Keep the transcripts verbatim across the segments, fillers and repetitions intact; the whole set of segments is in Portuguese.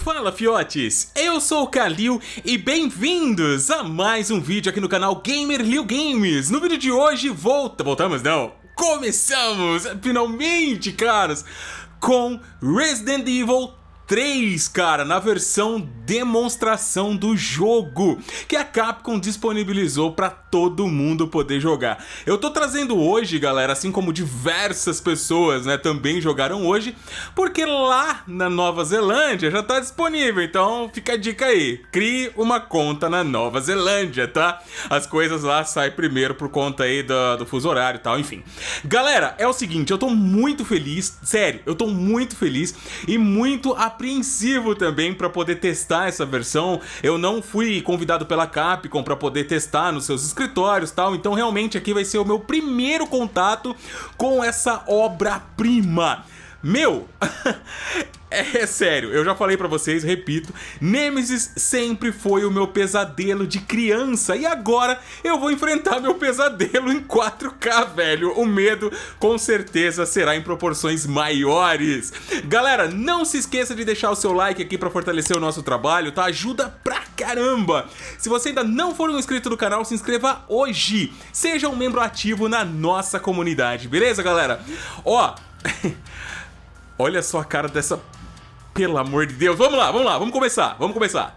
Fala, fiotes! Eu sou o Kalil e bem-vindos a mais um vídeo aqui no canal GamerLil Games. No vídeo de hoje, volta... voltamos não, começamos finalmente, caras, com Resident Evil três, cara, na versão demonstração do jogo que a Capcom disponibilizou para todo mundo poder jogar. Eu tô trazendo hoje, galera, assim como diversas pessoas, né, também jogaram hoje, porque lá na Nova Zelândia já tá disponível. Então fica a dica aí, crie uma conta na Nova Zelândia, tá? As coisas lá saem primeiro por conta aí do, do fuso horário e tal, enfim. Galera, é o seguinte, eu tô muito feliz, sério, eu tô muito feliz e muito apreensivo também para poder testar essa versão. Eu não fui convidado pela Capcom para poder testar nos seus escritórios e tal, então realmente aqui vai ser o meu primeiro contato com essa obra-prima. Meu, é sério, eu já falei pra vocês, repito, Nemesis sempre foi o meu pesadelo de criança e agora eu vou enfrentar meu pesadelo em quatro K, velho. O medo com certeza será em proporções maiores. Galera, não se esqueça de deixar o seu like aqui pra fortalecer o nosso trabalho, tá? Ajuda pra caramba. Se você ainda não for um inscrito do canal, se inscreva hoje. Seja um membro ativo na nossa comunidade, beleza, galera? Ó... olha só a cara dessa... pelo amor de Deus. Vamos lá, vamos lá, vamos começar, vamos começar.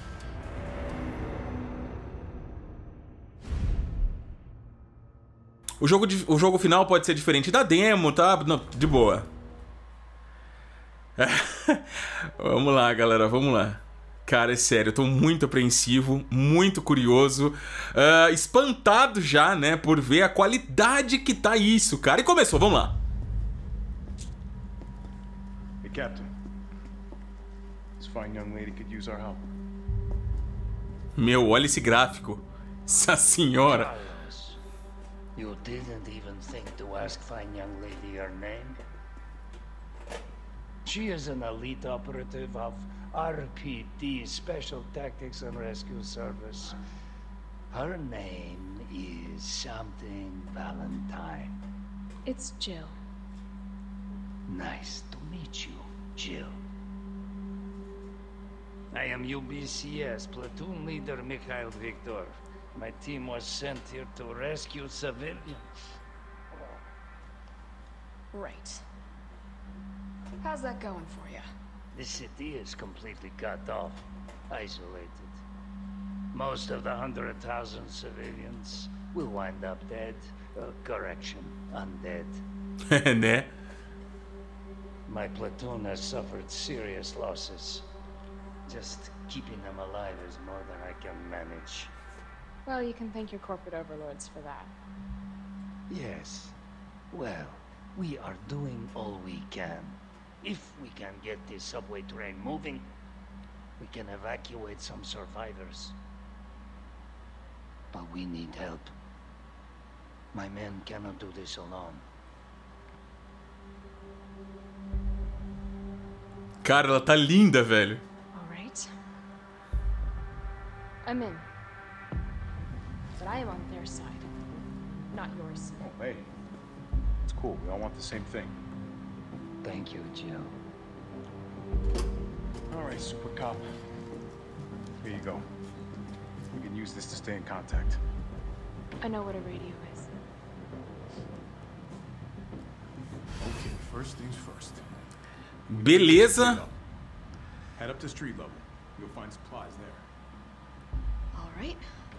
O jogo, de, o jogo final pode ser diferente da demo, tá? Não, de boa. Vamos lá, galera, vamos lá. Cara, é sério, eu tô muito apreensivo, muito curioso, uh, espantado já, né, por ver a qualidade que tá isso, cara. E começou, vamos lá. Captain, this fine young lady could use our help. Meu, olha esse gráfico. Essa senhora. Carlos, you didn't even think to ask fine young lady her name? She is an elite operative of R P D, Special Tactics and Rescue Service. Her name is something Valentine. It's Jill. Nice to meet you, Jill. I am U B C S platoon leader Mikhail Viktor. My team was sent here to rescue civilians. Right. How's that going for you? The city is completely cut off, isolated. Most of the hundred thousand civilians will wind up dead. Uh, correction, undead. Né? My platoon has suffered serious losses. Just keeping them alive is more than I can manage. Well, you can thank your corporate overlords for that. Yes. Well, we are doing all we can. If we can get this subway train moving, we can evacuate some survivors. But we need help. My men cannot do this alone. Cara, ela tá linda, velho. All right. I'm in. But I am on their side, not yours. Oh, hey. It's cool. We all want the same thing. Thank you, Jill. All right, Super Cop. Here you go. We can use this to stay in contact. I know what a radio is. Okay, first things first. Beleza. Head up to street level. You'll find supplies there. All right.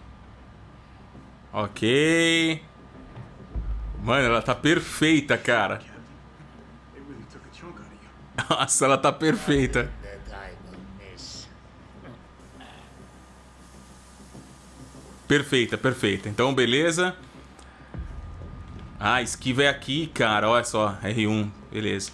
Ok. Mano, ela tá perfeita, cara. They really took a chunk out of you. Nossa, ela tá perfeita. Perfeita, perfeita. Então, beleza. Ah, esquiva é aqui, cara. Olha só, R um. Beleza.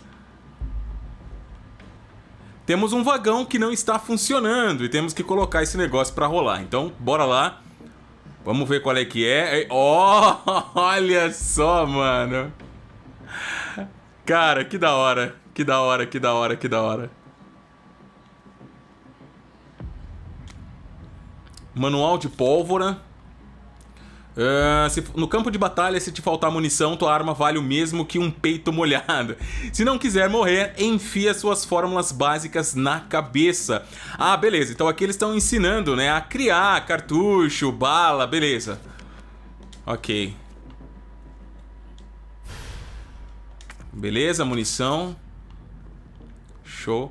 Temos um vagão que não está funcionando e temos que colocar esse negócio pra rolar. Então, bora lá. Vamos ver qual é que é. Oh, olha só, mano. Cara, que da hora. Que da hora, que da hora, que da hora. Manual de pólvora. Uh, se, no campo de batalha, se te faltar munição, tua arma vale o mesmo que um peito molhado. Se não quiser morrer, enfia suas fórmulas básicas na cabeça. Ah, beleza. Então aqui eles estão ensinando, né, a criar cartucho, bala, beleza. Ok. Beleza, munição. Show.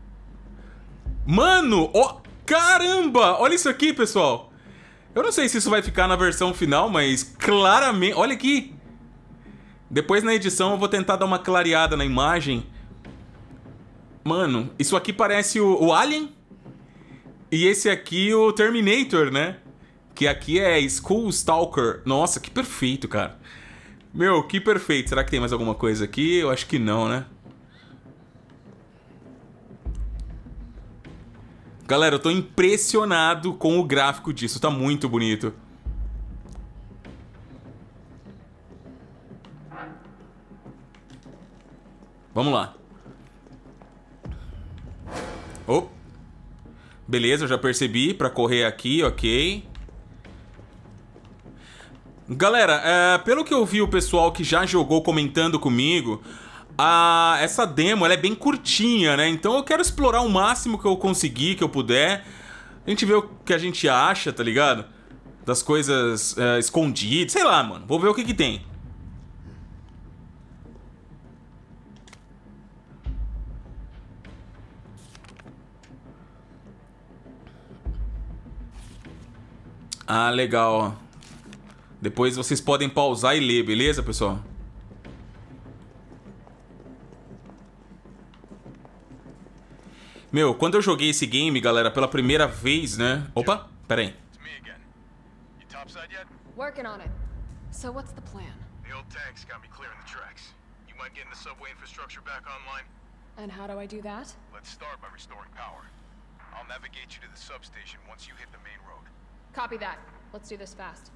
Mano, ó, oh, caramba! Olha isso aqui, pessoal. Eu não sei se isso vai ficar na versão final, mas claramente... Olha aqui! Depois na edição eu vou tentar dar uma clareada na imagem. Mano, isso aqui parece o, o Alien. E esse aqui o Terminator, né? Que aqui é Skull Stalker. Nossa, que perfeito, cara. Meu, que perfeito. Será que tem mais alguma coisa aqui? Eu acho que não, né? Galera, eu tô impressionado com o gráfico disso. Tá muito bonito. Vamos lá. Oh. Beleza, eu já percebi. Pra correr aqui, ok. Galera, é, pelo que eu vi o pessoal que já jogou comentando comigo... Ah, essa demo ela é bem curtinha, né? Então eu quero explorar o máximo que eu conseguir, que eu puder. A gente vê o que a gente acha, tá ligado? Das coisas é, escondidas. Sei lá, mano. Vou ver o que que tem. Ah, legal. Depois vocês podem pausar e ler, beleza, pessoal? Meu, quando eu joguei esse game, galera, pela primeira vez, né? Opa, pera aí. Working on it. So what's the plan? The old tanks got me clearing the tracks. You mind getting the subway infrastructure back online? And how do I do that? Let's start by restoring power. I'll navigate you to the substation once you hit the main road. Copy that. Let's do this fast.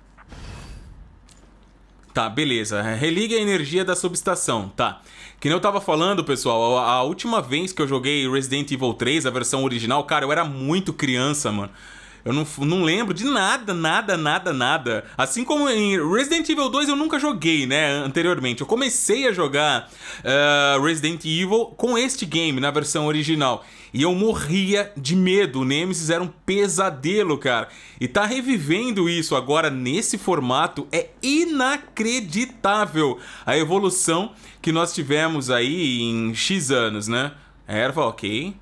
Tá, beleza. Religue a energia da subestação. Tá. Que nem eu tava falando, pessoal, a, a última vez que eu joguei Resident Evil três, a versão original, cara, eu era muito criança, mano. Eu não, não lembro de nada, nada, nada, nada. Assim como em Resident Evil dois eu nunca joguei, né, anteriormente. Eu comecei a jogar uh, Resident Evil com este game, na versão original. E eu morria de medo. O Nemesis era um pesadelo, cara. E tá revivendo isso agora nesse formato é inacreditável. A evolução que nós tivemos aí em X anos, né? Erva, ok.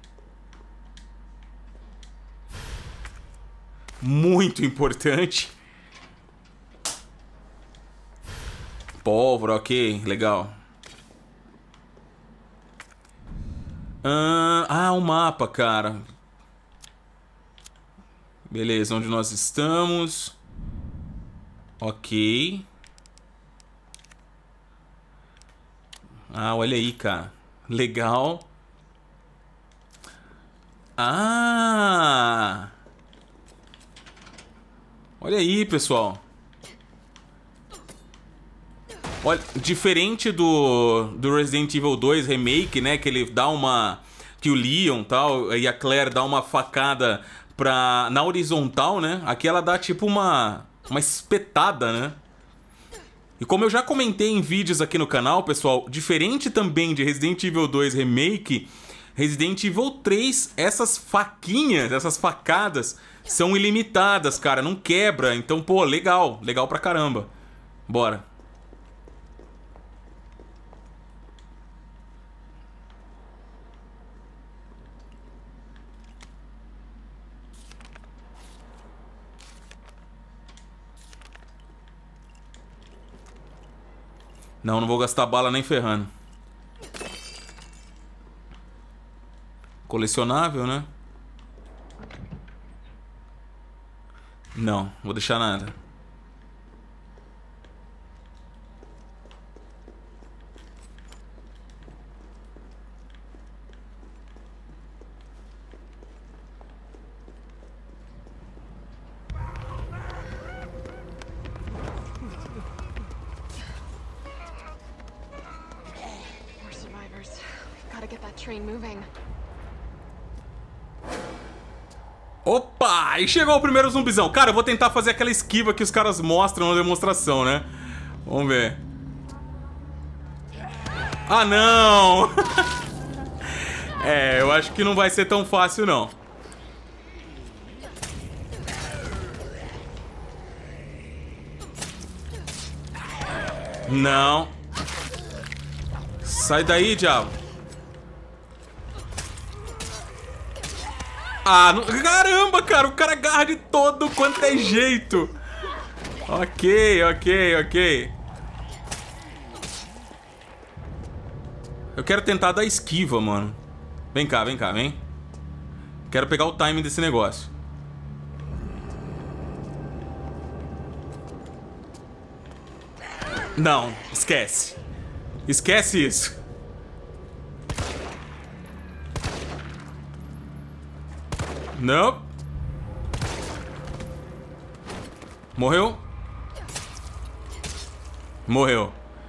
Muito importante. Pólvora, ok, legal. Ah, ah, o mapa, cara. Beleza, onde nós estamos? Ok. Ah, olha aí, cara. Legal. Ah! Olha aí, pessoal. Olha, diferente do, do Resident Evil dois Remake, né? Que ele dá uma... Que o Leon tal, e a Claire dá uma facada pra, na horizontal, né? Aqui ela dá tipo uma, uma espetada, né? E como eu já comentei em vídeos aqui no canal, pessoal, diferente também de Resident Evil dois Remake, Resident Evil três, essas faquinhas, essas facadas são ilimitadas, cara, não quebra. Então, pô, legal, legal pra caramba. Bora. Não, não vou gastar bala nem ferrando. Colecionável, né? Não, vou deixar nada. We're survivors. We've got to get that train moving. Opa! E chegou o primeiro zumbizão. Cara, eu vou tentar fazer aquela esquiva que os caras mostram na demonstração, né? Vamos ver. Ah, não! É, eu acho que não vai ser tão fácil, não. Não. Sai daí, diabo. Ah, não... caramba, cara. O cara agarra de todo quanto é jeito. Ok, ok, ok. Eu quero tentar dar esquiva, mano. Vem cá, vem cá, vem. Quero pegar o timing desse negócio. Não, esquece. Esquece isso. Não. Morreu? Morreu.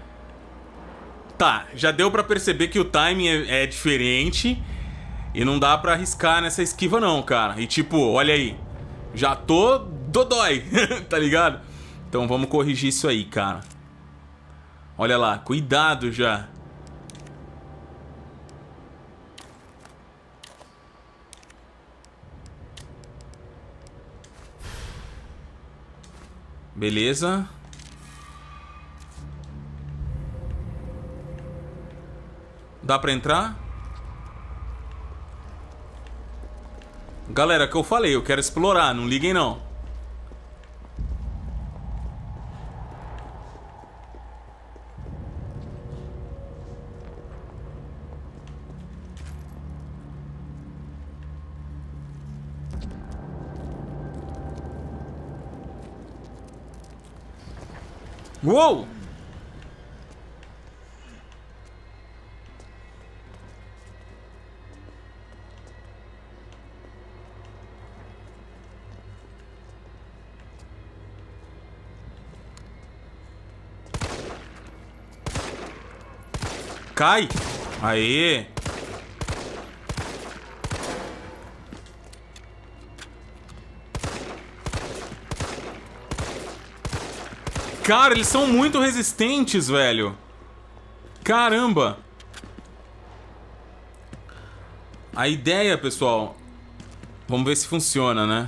Tá, já deu pra perceber que o timing é, é diferente. E não dá pra arriscar nessa esquiva não, cara. E tipo, olha aí. Já tô dodói, tá ligado? Então vamos corrigir isso aí, cara. Olha lá, cuidado já. Beleza. Dá pra entrar? Galera, que eu falei, eu quero explorar, não liguem não. Uou! Cai! Aê! Cara, eles são muito resistentes, velho. Caramba! A ideia, pessoal... Vamos ver se funciona, né?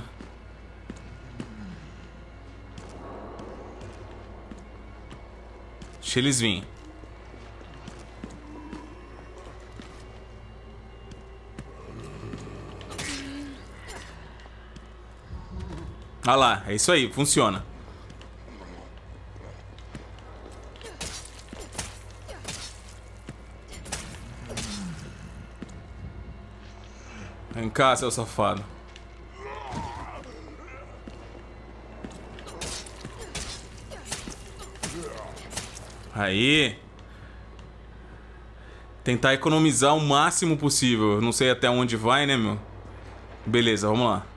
Deixa eles virem. Ah lá, é isso aí, funciona. Vem cá, seu safado. Aí. Tentar economizar o máximo possível. Não sei até onde vai, né, meu? Beleza, vamos lá.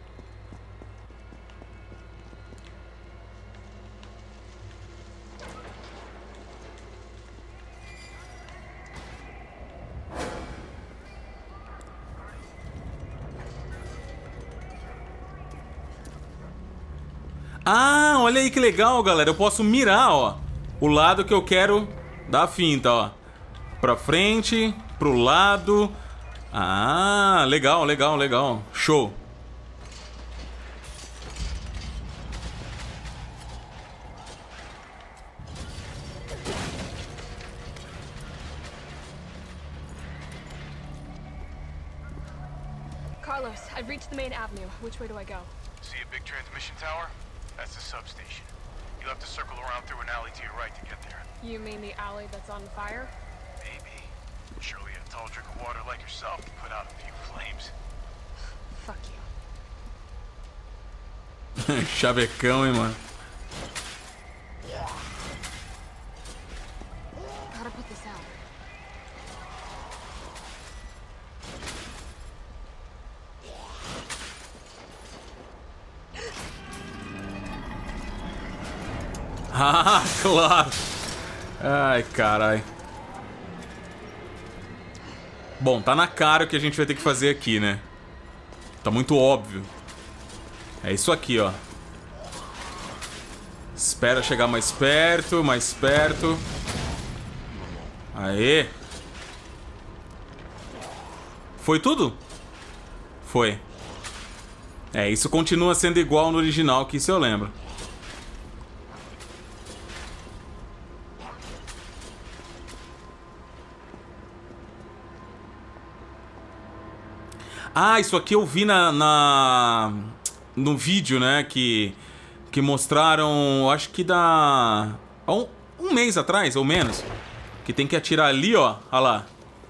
Ah, olha aí que legal, galera. Eu posso mirar, ó, o lado que eu quero dar a finta, ó. Pra frente, pro lado. Ah, legal, legal, legal. Show. Carlos, I've reached the main avenue. Which way do I go? See a big transmission tower? That's the substation. You'll have to circle around through an alley to your right to get there. You mean the alley that's on fire? Maybe. Surely a tall drink of water like yourself can put out a few flames. Fuck you. Chavecão, hein, mano. Gotta put this out. Ah, claro. Ai, carai. Bom, tá na cara o que a gente vai ter que fazer aqui, né? Tá muito óbvio. É isso aqui, ó. Espera chegar mais perto, mais perto. Aê. Foi tudo? Foi. É, isso continua sendo igual no original, que isso eu lembro. Ah, isso aqui eu vi na, na no vídeo, né, que que mostraram, acho que da há um, um mês atrás ou menos, que tem que atirar ali, ó, olha lá.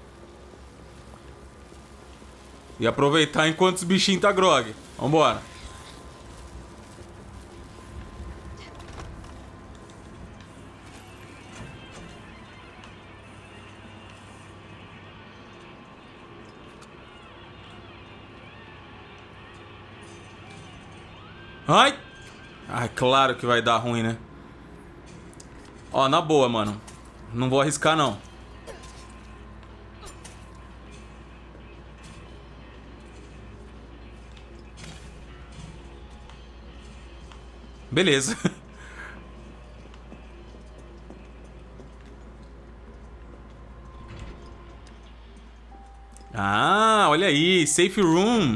E aproveitar enquanto os bichinhos tá grog. Vambora. Ai! Ai, claro que vai dar ruim, né? Ó, na boa, mano. Não vou arriscar, não. Beleza. Ah, olha aí. Safe room.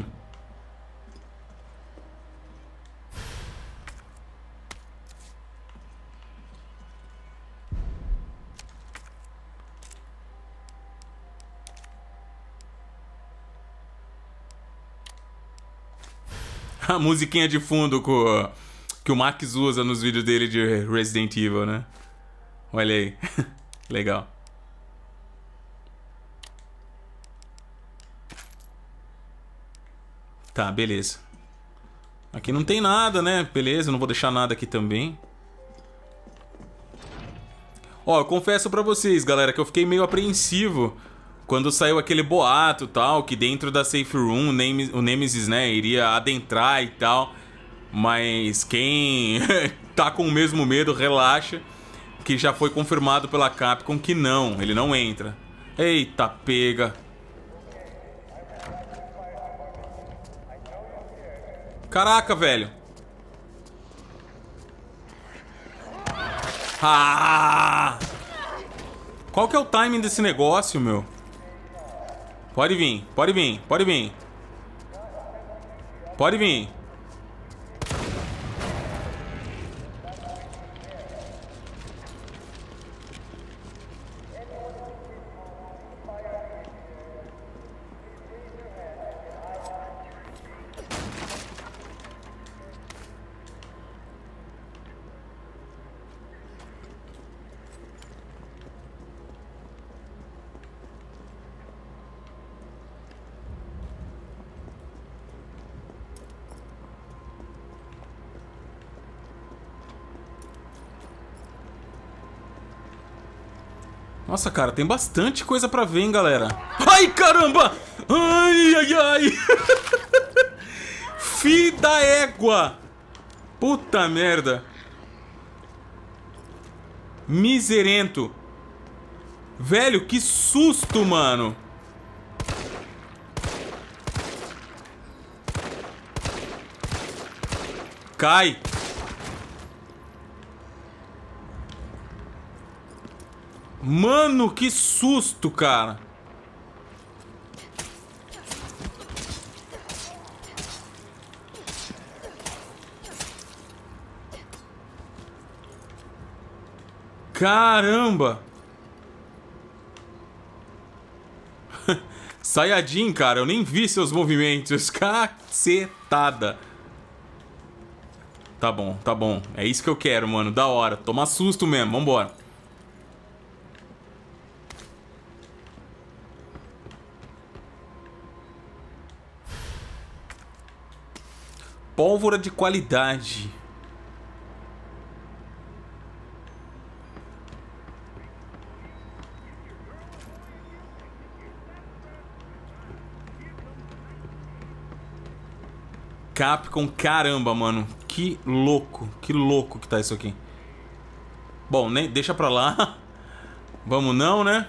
A musiquinha de fundo com, que o Max usa nos vídeos dele de Resident Evil, né? Olha aí. Legal. Tá, beleza. Aqui não tem nada, né? Beleza, não vou deixar nada aqui também. Ó, eu confesso pra vocês, galera, que eu fiquei meio apreensivo quando saiu aquele boato tal, que dentro da Safe Room o, Nemes, o Nemesis, né, iria adentrar e tal. Mas quem tá com o mesmo medo, relaxa, que já foi confirmado pela Capcom que não, ele não entra. Eita, pega. Caraca, velho. Ah! Qual que é o timing desse negócio, meu? Pode vir, pode vir, pode vir. Pode vir. Nossa, cara, tem bastante coisa pra ver, hein, galera. Ai, caramba! Ai, ai, ai! Fi da égua! Puta merda! Miserento! Velho, que susto, mano! Cai! Mano, que susto, cara. Caramba. Sayajin, cara, eu nem vi seus movimentos. Cacetada. Tá bom, tá bom. É isso que eu quero, mano. Da hora. Toma susto mesmo. Vambora. Pólvora de qualidade. Capcom, caramba, mano. Que louco, que louco que tá isso aqui. Bom, nem deixa pra lá. Vamos não, né?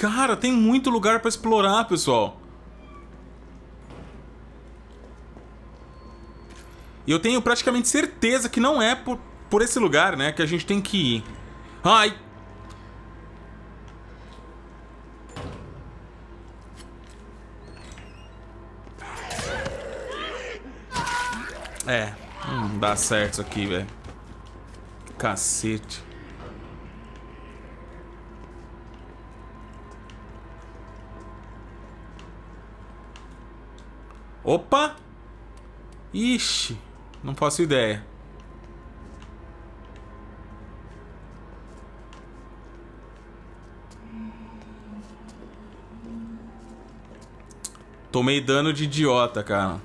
Cara, tem muito lugar pra explorar, pessoal. E eu tenho praticamente certeza que não é por, por esse lugar, né, que a gente tem que ir. Ai! É, não dá certo isso aqui, velho. Cacete. Opa! Ixi, não faço ideia. Tomei dano de idiota, cara.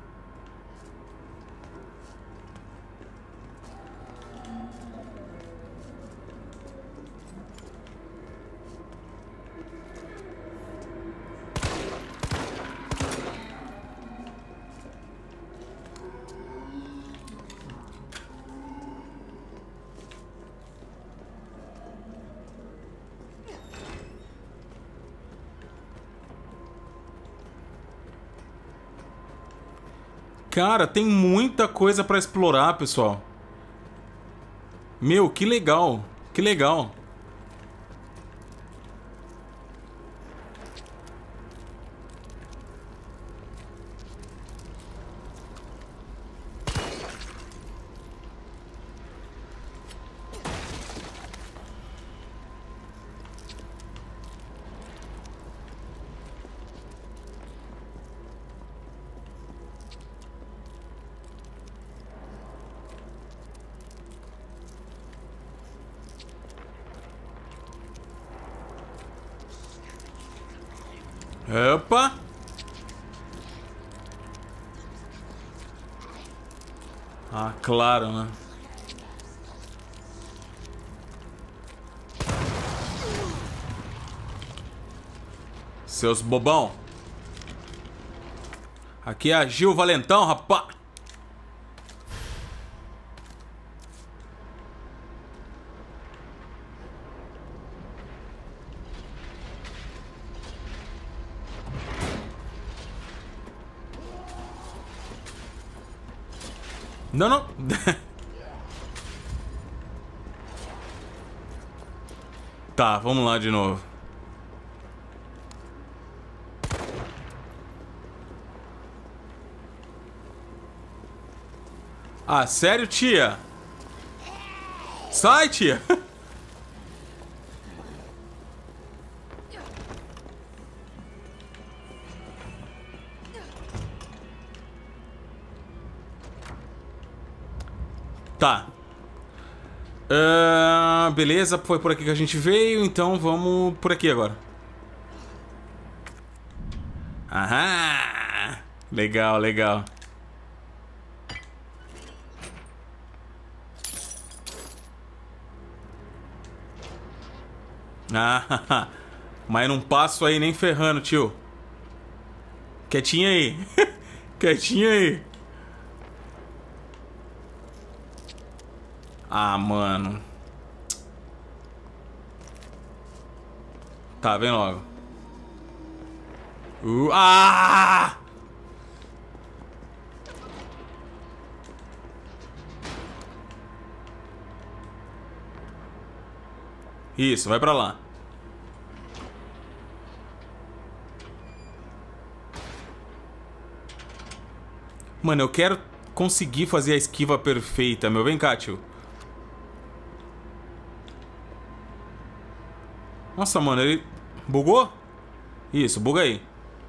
Cara, tem muita coisa pra explorar, pessoal. Meu, que legal. Que legal. Opa! Ah, claro, né? Seus bobão. Aqui é a Gil Valentão, rapá. Não, não. Tá, vamos lá de novo. Ah, sério, tia? Sai, tia. Tá. Uh, beleza, foi por aqui que a gente veio, então vamos por aqui agora. Aham! Legal, legal. Ah, mas não passo aí nem ferrando, tio. Quietinho aí. Quietinho aí. Ah, mano. Tá, vem logo. Uh, ah! Isso, vai pra lá. Mano, eu quero conseguir fazer a esquiva perfeita, meu. Vem cá, tio. Nossa, mano, ele... Bugou? Isso, buga aí.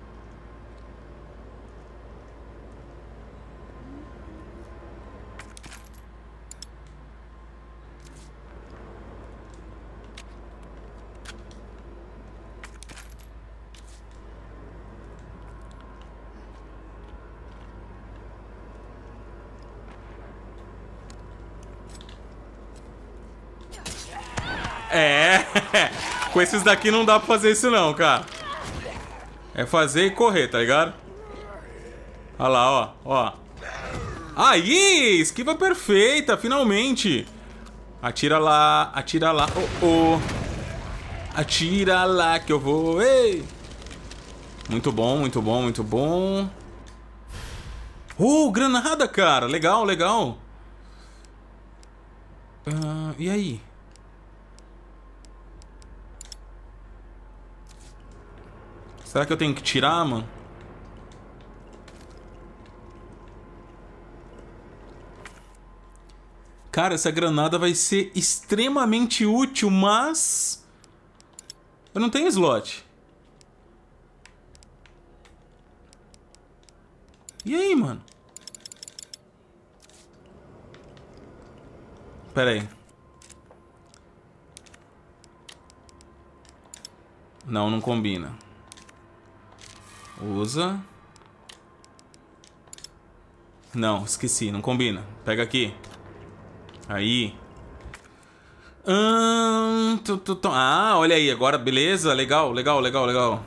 É... Com esses daqui não dá pra fazer isso não, cara. É fazer e correr, tá ligado? Olha lá, ó, ó. Aí, esquiva perfeita, finalmente. Atira lá, atira lá. Oh, oh. Atira lá que eu vou. Ei! Muito bom, muito bom, muito bom. Oh, granada, cara. Legal, legal. Uh, e aí? Será que eu tenho que tirar, mano? Cara, essa granada vai ser extremamente útil, mas... eu não tenho slot. E aí, mano? Pera aí. Não, não combina. Usa. Não, esqueci, não combina. Pega aqui. Aí. Hum, tu, tu, tu. Ah, olha aí, agora beleza, legal, legal, legal, legal.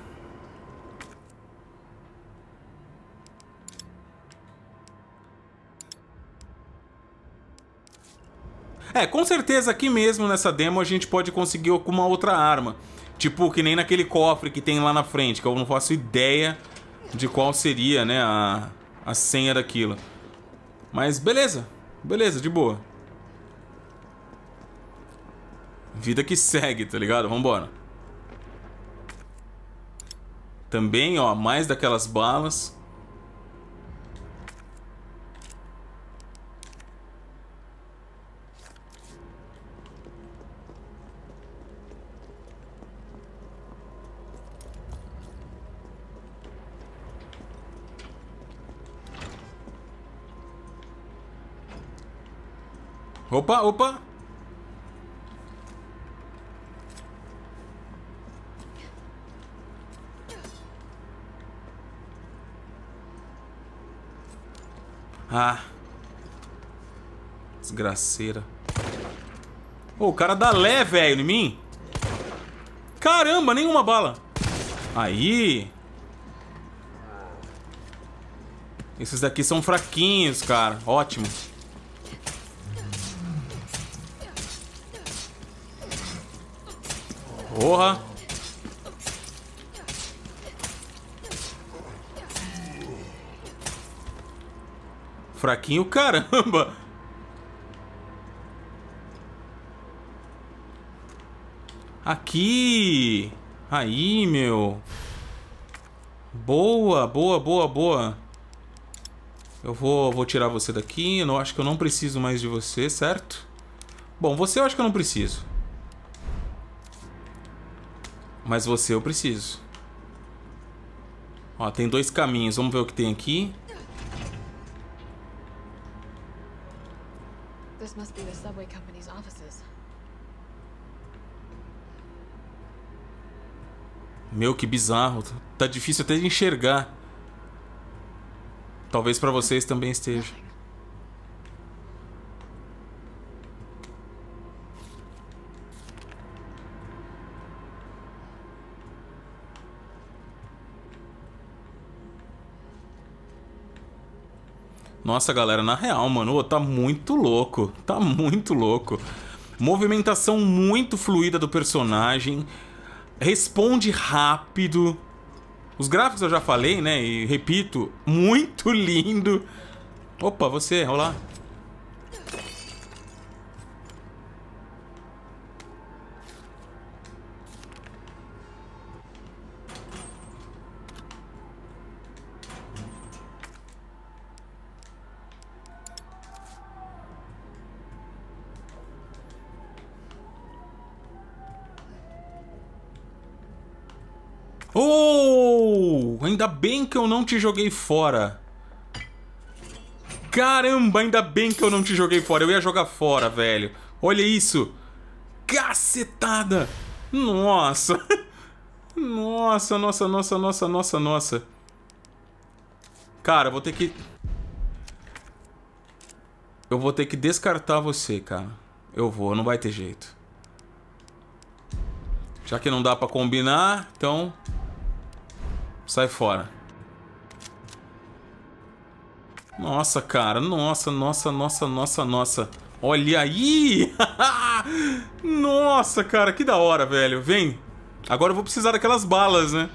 É, com certeza aqui mesmo nessa demo a gente pode conseguir alguma outra arma. Tipo, que nem naquele cofre que tem lá na frente, que eu não faço ideia de qual seria, né, a, a senha daquilo. Mas beleza, beleza, de boa. Vida que segue, tá ligado? Vambora. Também, ó, mais daquelas balas. Opa, opa! Ah. Desgraceira. Ô, oh, o cara dá lé, velho, em mim. Caramba, nenhuma bala. Aí. Esses daqui são fraquinhos, cara. Ótimo. Porra. Fraquinho, caramba. Aqui. Aí, meu. Boa, boa, boa, boa. Eu vou, vou tirar você daqui. Eu não, acho que eu não preciso mais de você, certo? Bom, você eu acho que eu não preciso. Mas você eu preciso. Ó, tem dois caminhos. Vamos ver o que tem aqui. This must be the subway company's offices. Meu, que bizarro. Tá difícil até de enxergar. Talvez pra vocês também esteja. Nossa, galera, na real, mano, tá muito louco. Tá muito louco. Movimentação muito fluida do personagem. Responde rápido. Os gráficos eu já falei, né? E repito, muito lindo. Opa, você, olá. Oh! Ainda bem que eu não te joguei fora. Caramba, ainda bem que eu não te joguei fora. Eu ia jogar fora, velho. Olha isso. Cacetada. Nossa. Nossa, nossa, nossa, nossa, nossa, nossa. Cara, eu vou ter que... Eu vou ter que descartar você, cara. Eu vou, não vai ter jeito. Já que não dá pra combinar, então... sai fora. Nossa, cara. Nossa, nossa, nossa, nossa, nossa. Olha aí! Nossa, cara, que da hora, velho. Vem. Agora eu vou precisar daquelas balas, né?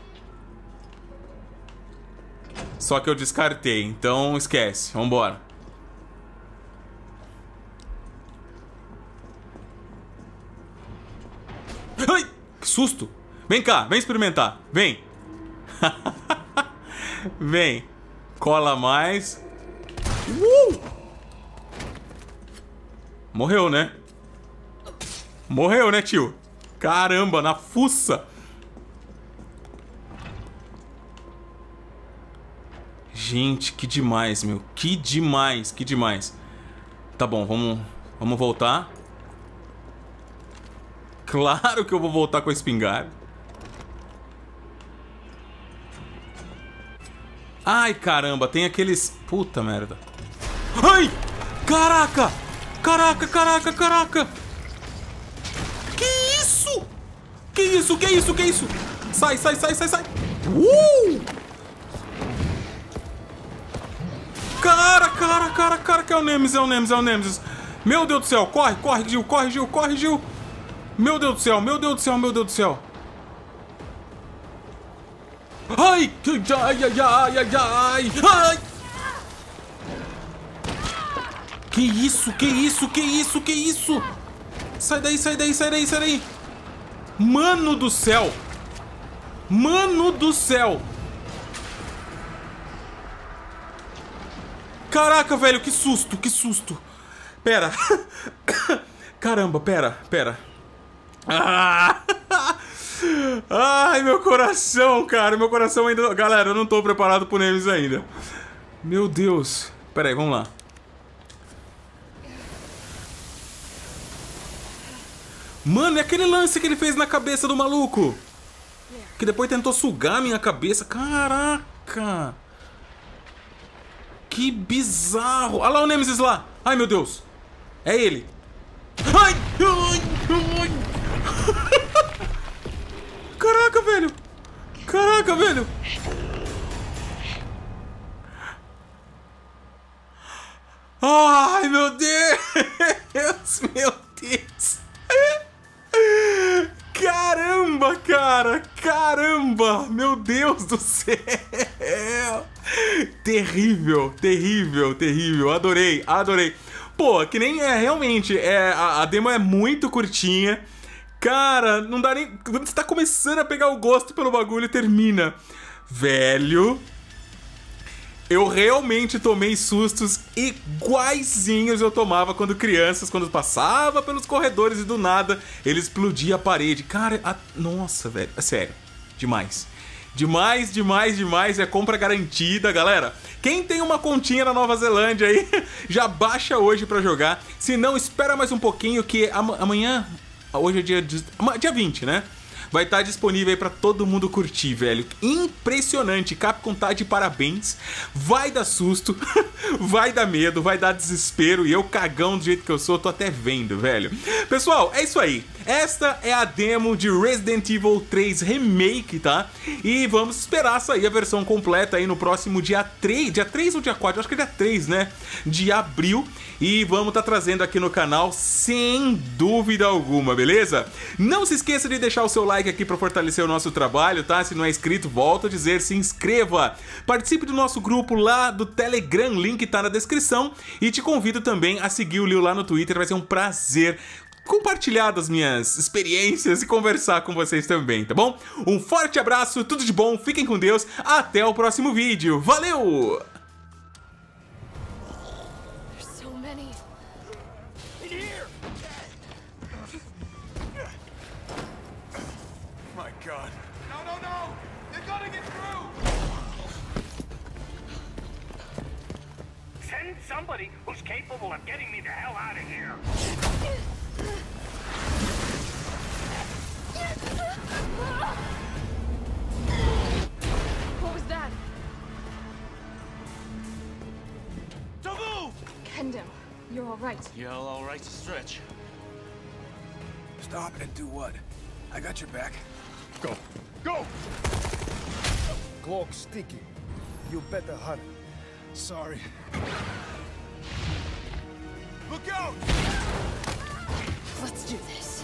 Só que eu descartei, então esquece. Vambora. Ai, que susto! Vem cá, vem experimentar. Vem. Vem. Cola mais. Uh! Morreu, né? Morreu, né, tio? Caramba, na fuça. Gente, que demais, meu. Que demais, que demais. Tá bom, vamos, vamos voltar. Claro que eu vou voltar com a espingarda. Ai, caramba, tem aqueles... Puta merda. Ai! Caraca! Caraca, caraca, caraca! Que isso? Que isso, que isso, que isso? Sai, sai, sai, sai, sai! Uh! Cara, cara, cara, cara, que é o Nemesis, é o Nemesis, é o Nemesis. Meu Deus do céu, corre, corre, Gil, corre, Gil, corre, Gil. Meu Deus do céu, meu Deus do céu, meu Deus do céu. Ai, ai, ai, ai, ai, ai, ai. Que isso, que isso, que isso, que isso? Sai daí, sai daí, sai daí, sai daí. Mano do céu. Mano do céu. Caraca, velho, que susto, que susto. Pera. Caramba, pera, pera. Ah! Ai, meu coração, cara. Meu coração ainda... Galera, eu não tô preparado pro Nemesis ainda. Meu Deus. Pera aí, vamos lá. Mano, é aquele lance que ele fez na cabeça do maluco. Que depois tentou sugar a minha cabeça. Caraca. Que bizarro. Olha lá o Nemesis lá. Ai, meu Deus. É ele. Ai, ai, ai. Caraca, velho. Caraca, velho. Ai, meu Deus. Meu Deus. Caramba, cara. Caramba. Meu Deus do céu. Terrível, terrível, terrível. Adorei, adorei. Pô, que nem é, realmente, é, a, a demo é muito curtinha. Cara, não dá nem... Quando você tá começando a pegar o gosto pelo bagulho, termina. Velho... Eu realmente tomei sustos iguaizinhos eu tomava quando crianças, quando passava pelos corredores e do nada ele explodia a parede. Cara, a... nossa, velho, é sério, demais. Demais, demais, demais, é compra garantida, galera. Quem tem uma continha na Nova Zelândia aí, já baixa hoje pra jogar. Se não, espera mais um pouquinho que amanhã, hoje é dia, dia vinte, né? Vai estar disponível aí pra todo mundo curtir, velho. Impressionante. Capcom tá de parabéns. Vai dar susto, vai dar medo, vai dar desespero. E eu, cagão do jeito que eu sou, tô até vendo, velho. Pessoal, é isso aí. Esta é a demo de Resident Evil três Remake, tá? E vamos esperar sair a versão completa aí no próximo dia três. Dia três ou dia quatro? Eu acho que é dia três, né? De abril. E vamos tá trazendo aqui no canal sem dúvida alguma, beleza? Não se esqueça de deixar o seu like aqui para fortalecer o nosso trabalho, tá? Se não é inscrito, volto a dizer, se inscreva. Participe do nosso grupo lá do Telegram, link tá na descrição. E te convido também a seguir o Leo lá no Twitter, vai ser um prazer compartilhar das minhas experiências e conversar com vocês também, tá bom? Um forte abraço, tudo de bom, fiquem com Deus, até o próximo vídeo, valeu! God. No, no, no! They're gonna get through! Send somebody who's capable of getting me the hell out of here! What was that? Tobu! Kendo, you're all right. Yeah, all right to stretch. Stop and do what? I got your back. Go. Go! Cloak sticky. You better hurry. Sorry. Look out! Let's do this.